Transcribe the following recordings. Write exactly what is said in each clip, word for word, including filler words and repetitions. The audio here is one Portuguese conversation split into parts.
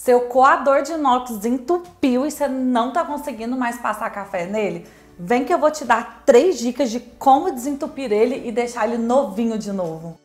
Seu coador de inox entupiu e você não tá conseguindo mais passar café nele? Vem que eu vou te dar três dicas de como desentupir ele e deixar ele novinho de novo.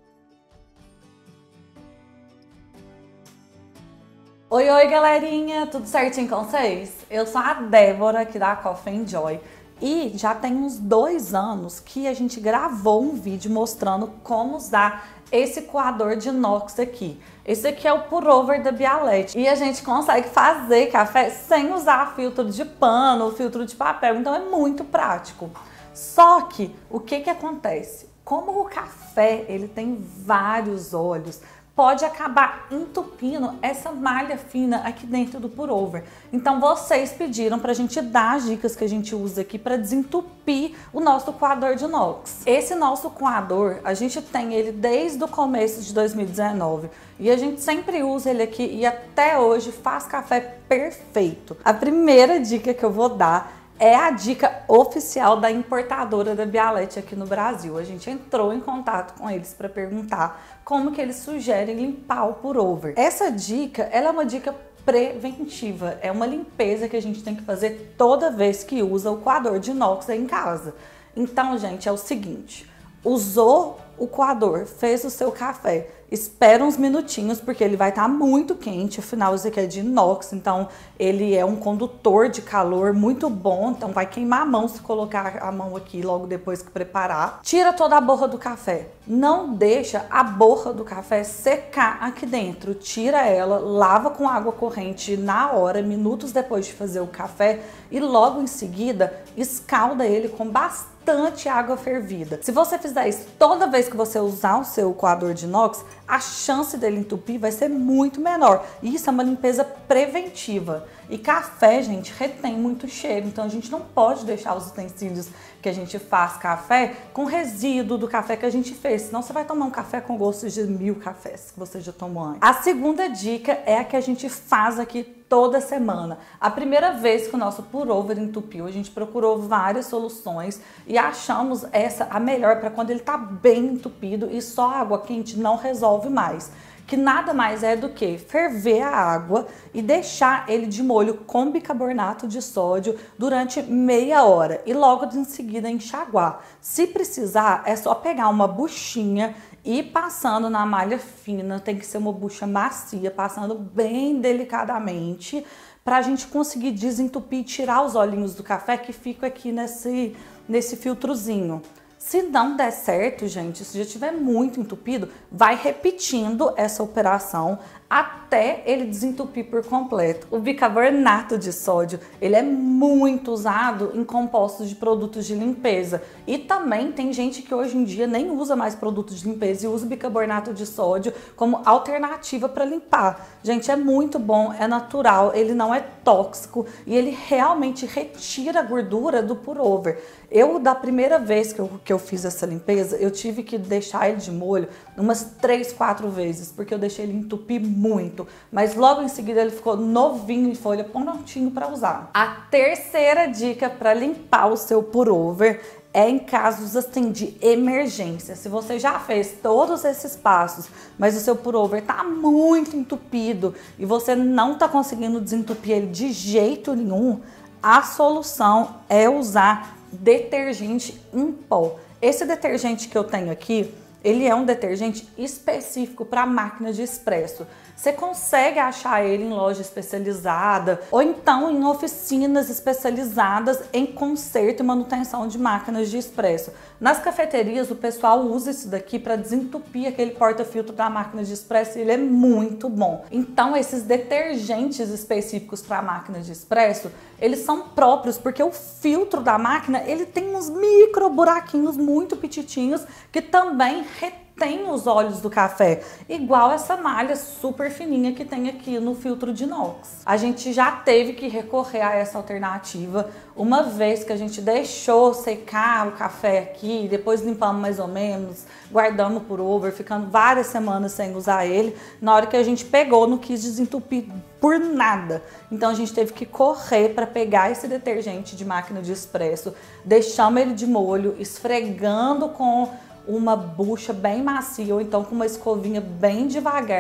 Oi, oi galerinha, tudo certinho com vocês? Eu sou a Débora aqui da Coffee and Joy e já tem uns dois anos que a gente gravou um vídeo mostrando como usar esse coador de inox aqui. Esse aqui é o pour-over da Bialetti e a gente consegue fazer café sem usar filtro de pano ou filtro de papel, então é muito prático. Só que o que que acontece? Como o café ele tem vários olhos, pode acabar entupindo essa malha fina aqui dentro do pour-over. Então vocês pediram pra gente dar as dicas que a gente usa aqui para desentupir o nosso coador de inox. Esse nosso coador, a gente tem ele desde o começo de dois mil e dezenove e a gente sempre usa ele aqui e até hoje faz café perfeito. A primeira dica que eu vou dar é a dica oficial da importadora da Bialetti aqui no Brasil. A gente entrou em contato com eles para perguntar como que eles sugerem limpar o pour-over. Essa dica, ela é uma dica preventiva, é uma limpeza que a gente tem que fazer toda vez que usa o coador de inox aí em casa. Então, gente, é o seguinte, usou o coador, fez o seu café, espera uns minutinhos porque ele vai estar muito quente, afinal isso aqui é de inox, então ele é um condutor de calor muito bom, então vai queimar a mão se colocar a mão aqui logo depois que preparar. Tira toda a borra do café, não deixa a borra do café secar aqui dentro, tira ela, lava com água corrente na hora, minutos depois de fazer o café e logo em seguida escalda ele com bastante água fervida. Se você fizer isso toda vez que você usar o seu coador de inox, a chance dele entupir vai ser muito menor. E isso é uma limpeza preventiva. E café, gente, retém muito cheiro, então a gente não pode deixar os utensílios que a gente faz café com resíduo do café que a gente fez, senão você vai tomar um café com gosto de mil cafés que você já tomou antes. A segunda dica é a que a gente faz aqui toda semana. A primeira vez que o nosso pour-over entupiu, a gente procurou várias soluções e achamos essa a melhor para quando ele tá bem entupido e só água quente não resolve mais. Que nada mais é do que ferver a água e deixar ele de molho com bicarbonato de sódio durante meia hora e logo em seguida enxaguar. Se precisar, é só pegar uma buchinha e ir passando na malha fina, tem que ser uma bucha macia, passando bem delicadamente para a gente conseguir desentupir e tirar os olhinhos do café que ficam aqui nesse, nesse filtrozinho. Se não der certo, gente, se já estiver muito entupido, vai repetindo essa operação até ele desentupir por completo. O bicarbonato de sódio, ele é muito usado em compostos de produtos de limpeza. E também tem gente que hoje em dia nem usa mais produtos de limpeza e usa bicarbonato de sódio como alternativa para limpar. Gente, é muito bom, é natural, ele não é tóxico e ele realmente retira a gordura do pour-over. Eu, da primeira vez que eu, que eu fiz essa limpeza, eu tive que deixar ele de molho umas três, quatro vezes, porque eu deixei ele entupir muito. Mas logo em seguida ele ficou novinho em folha, prontinho para usar. A terceira dica para limpar o seu pour-over é em casos assim de emergência. Se você já fez todos esses passos, mas o seu pour-over tá muito entupido e você não tá conseguindo desentupir ele de jeito nenhum, a solução é usar detergente em pó. Esse detergente que eu tenho aqui, ele é um detergente específico para máquina de expresso. Você consegue achar ele em loja especializada ou então em oficinas especializadas em conserto e manutenção de máquinas de expresso. Nas cafeterias o pessoal usa isso daqui para desentupir aquele porta-filtro da máquina de expresso e ele é muito bom. Então esses detergentes específicos para máquinas de expresso, eles são próprios porque o filtro da máquina ele tem uns micro buraquinhos muito petitinhos que também retém tem os olhos do café, igual essa malha super fininha que tem aqui no filtro de inox. A gente já teve que recorrer a essa alternativa uma vez que a gente deixou secar o café aqui, depois limpamos mais ou menos, guardamos por over, ficando várias semanas sem usar ele. Na hora que a gente pegou, não quis desentupir por nada. Então a gente teve que correr para pegar esse detergente de máquina de expresso, deixamos ele de molho, esfregando com uma bucha bem macia ou então com uma escovinha bem devagar,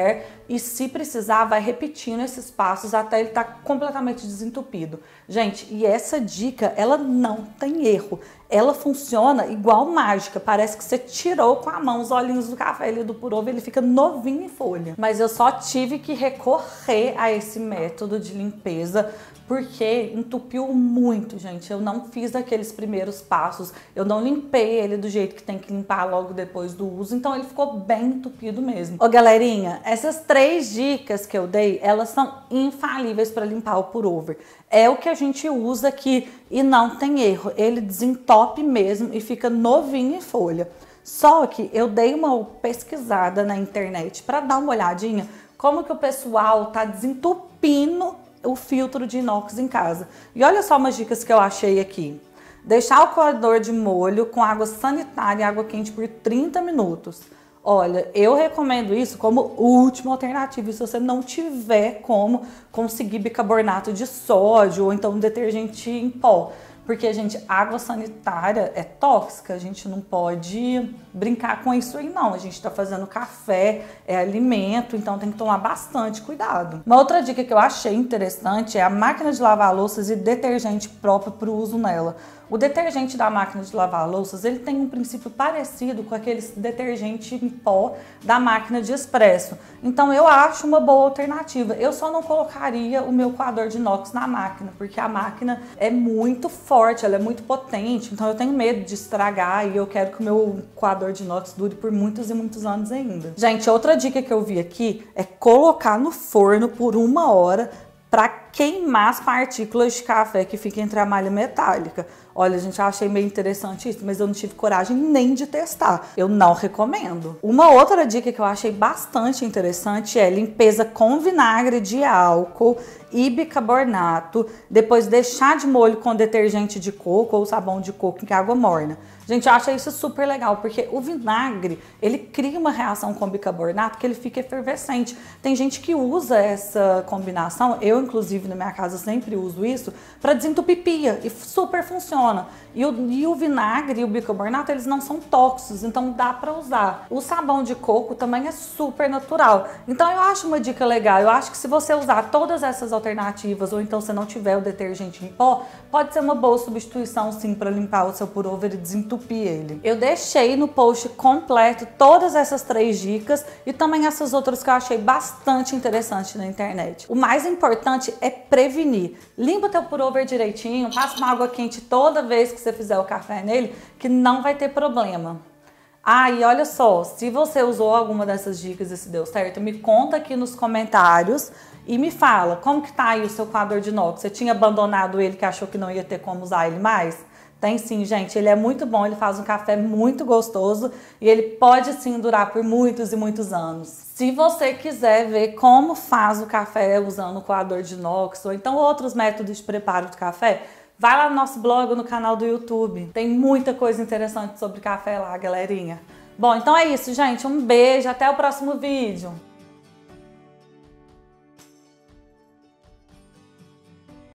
e se precisar vai repetindo esses passos até ele estar completamente desentupido. Gente, e essa dica, ela não tem erro. Ela funciona igual mágica, parece que você tirou com a mão os olhinhos do café ali do Purover, ele fica novinho em folha. Mas eu só tive que recorrer a esse método de limpeza porque entupiu muito, gente. Eu não fiz aqueles primeiros passos, eu não limpei ele do jeito que tem que limpar logo depois do uso, então ele ficou bem entupido mesmo. Ô galerinha, essas três dicas que eu dei, elas são infalíveis para limpar o Purover. É o que a gente usa aqui e não tem erro, ele desentope mesmo e fica novinho em folha. Só que eu dei uma pesquisada na internet para dar uma olhadinha como que o pessoal tá desentupindo o filtro de inox em casa. E olha só umas dicas que eu achei aqui. Deixar o coador de molho com água sanitária e água quente por trinta minutos. Olha, eu recomendo isso como última alternativa, se você não tiver como conseguir bicarbonato de sódio ou então um detergente em pó. Porque, gente, água sanitária é tóxica, a gente não pode brincar com isso aí não. A gente tá fazendo café, é alimento, então tem que tomar bastante cuidado. Uma outra dica que eu achei interessante é a máquina de lavar louças e detergente próprio para o uso nela. O detergente da máquina de lavar louças, ele tem um princípio parecido com aquele detergente em pó da máquina de expresso. Então eu acho uma boa alternativa. Eu só não colocaria o meu coador de inox na máquina, porque a máquina é muito forte, ela é muito potente, então eu tenho medo de estragar e eu quero que o meu coador de inox dure por muitos e muitos anos ainda. Gente, outra dica que eu vi aqui é colocar no forno por uma hora para queimar as partículas de café que ficam entre a malha metálica. Olha, gente, eu achei meio interessante isso, mas eu não tive coragem nem de testar. Eu não recomendo. Uma outra dica que eu achei bastante interessante é limpeza com vinagre de álcool e bicarbonato, depois deixar de molho com detergente de coco ou sabão de coco em água morna. Gente, eu achei isso super legal, porque o vinagre, ele cria uma reação com bicarbonato que ele fica efervescente. Tem gente que usa essa combinação, eu inclusive na minha casa sempre uso isso, para desentupir pia e super funciona. E o, e o vinagre e o bicarbonato, eles não são tóxicos, então dá para usar. O sabão de coco também é super natural. Então eu acho uma dica legal, eu acho que se você usar todas essas alternativas, ou então se não tiver o detergente em pó, pode ser uma boa substituição sim para limpar o seu Purover e desentupir ele. Eu deixei no post completo todas essas três dicas e também essas outras que eu achei bastante interessante na internet. O mais importante é prevenir. Limpa o teu Purover direitinho, passa uma água quente toda vez que você fizer o café nele, que não vai ter problema. Ah, e olha só, se você usou alguma dessas dicas e se deu certo, me conta aqui nos comentários e me fala, como que tá aí o seu coador de inox? Você tinha abandonado ele que achou que não ia ter como usar ele mais? Tem sim, gente, ele é muito bom, ele faz um café muito gostoso e ele pode sim durar por muitos e muitos anos. Se você quiser ver como faz o café usando o coador de inox ou então outros métodos de preparo do café, vai lá no nosso blog ou no canal do YouTube. Tem muita coisa interessante sobre café lá, galerinha. Bom, então é isso, gente. Um beijo, até o próximo vídeo.